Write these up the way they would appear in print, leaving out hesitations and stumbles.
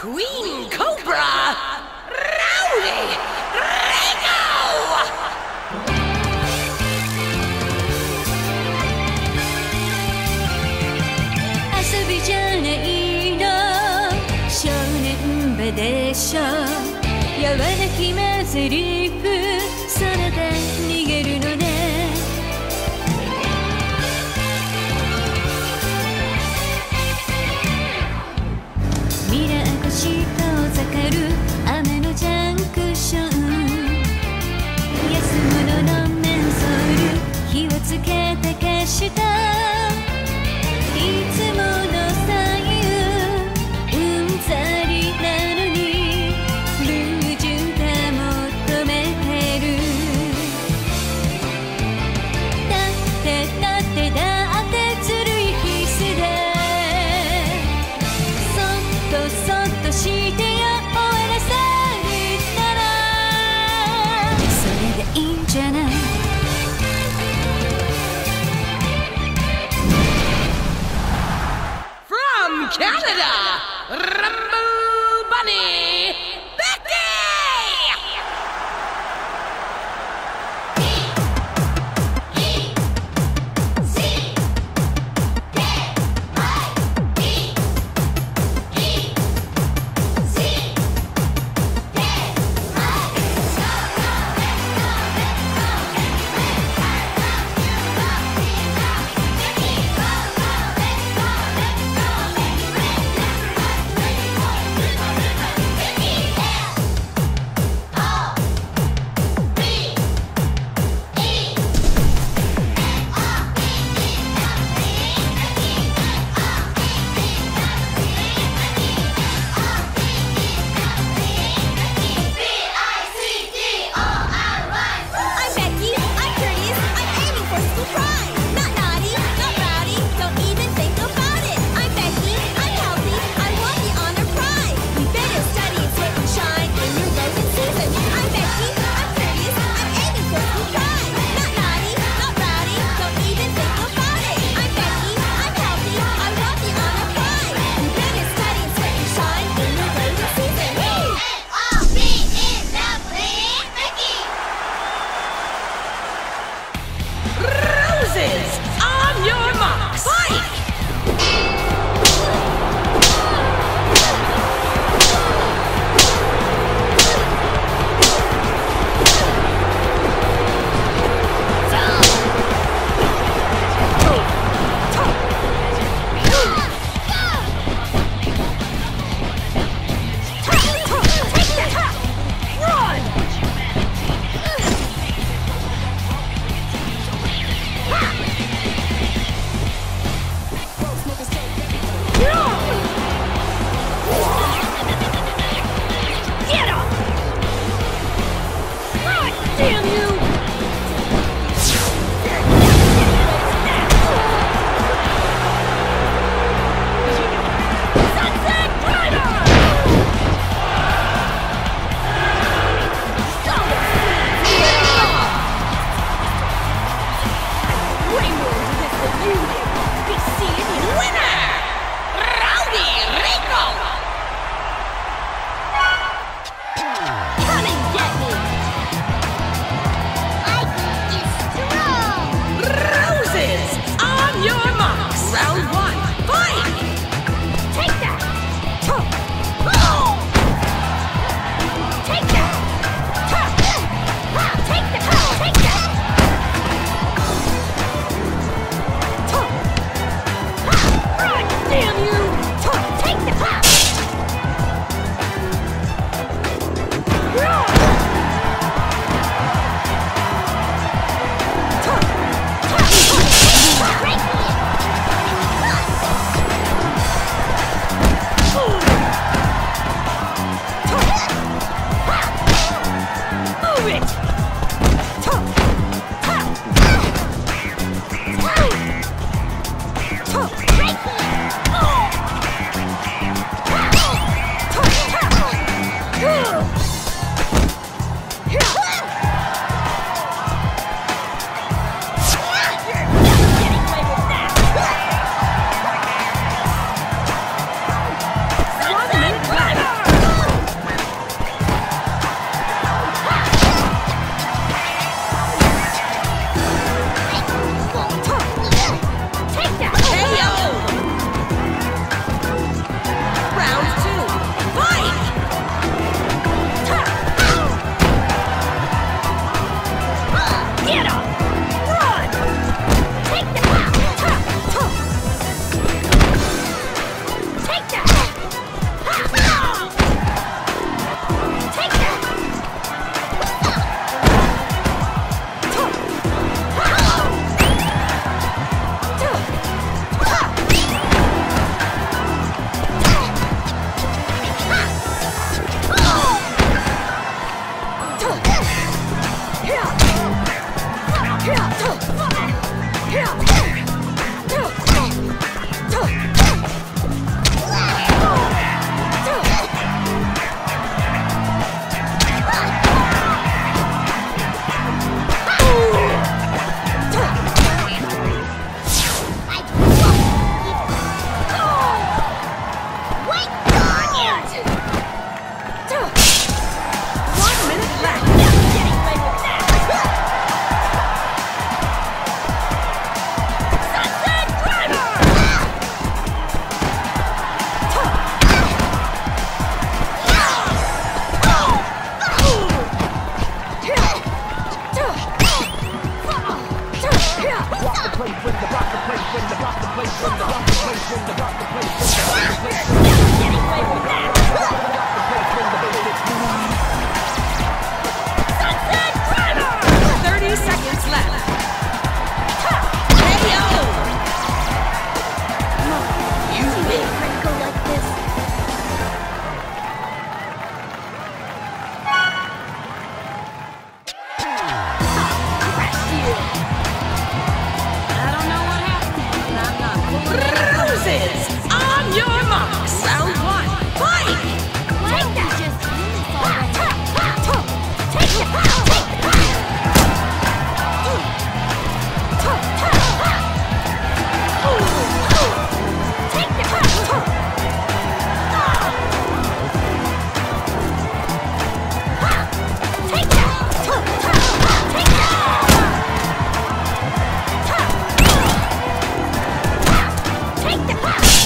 Queen Cobra, Rowdy Rico! 遊びじゃないの少年場でしょ柔らきめゼリフそれで逃げるのねミラー越し遠ざかる雨のジャンクション安物のメンソール火をつけて消したいつもの左右うんざりなのにルージュが求めてるだってずるいキスでそっとしてよ終わらせるならそれでいいんじゃない Canada, Rumble Bunny, Becky! On your marks, fight! Damn you! Sunset Rider! Rainbow is the music. Be seeing winner! Rowdy Rico! Come and get me! On your marks. Round one, fight! Take that! Take that! Take that! Take that! Damn you! Take that! Sunset Driver! 30 seconds left. KO! You win. Critical like this. I don't know what happened, but I'm not pulling it. Roses! On your marks! Round one, fight! Take that! Just take that! Take that!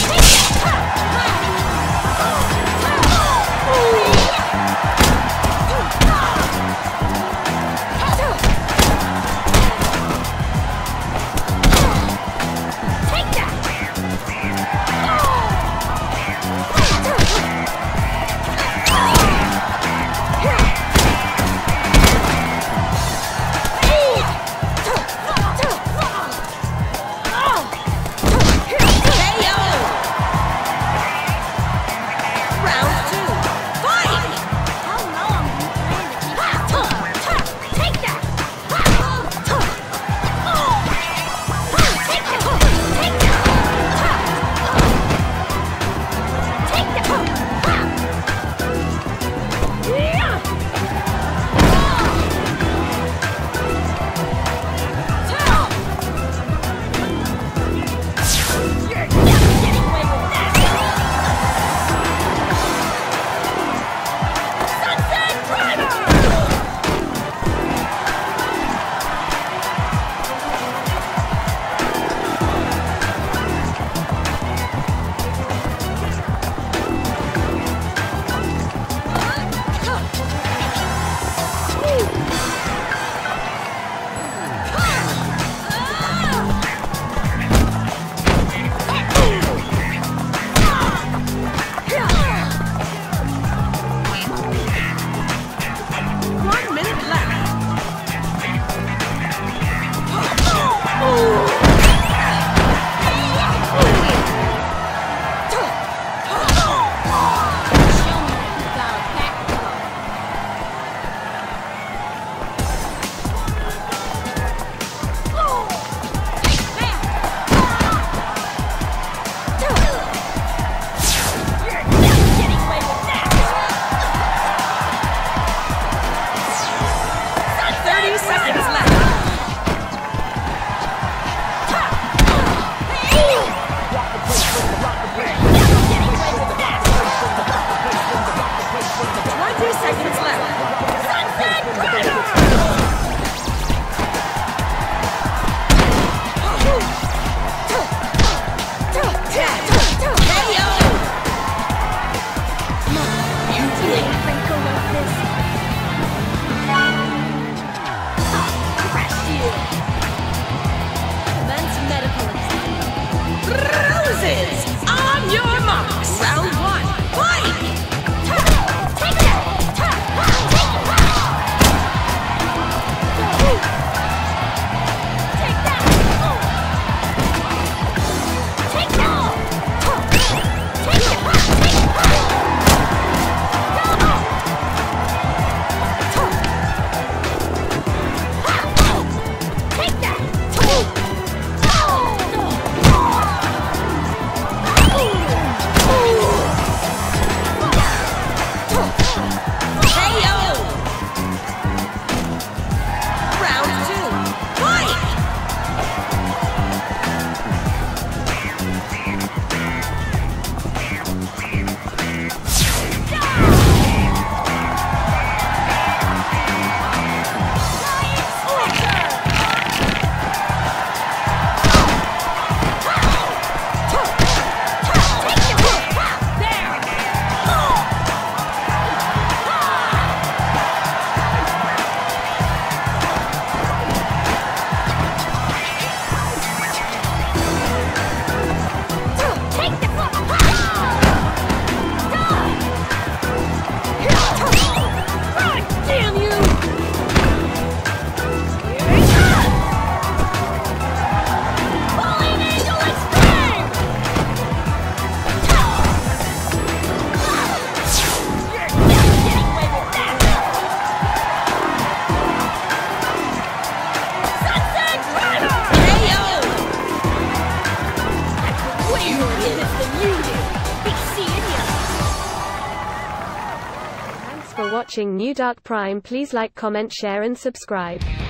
watching New Dark Prime. Please like, comment, share and subscribe.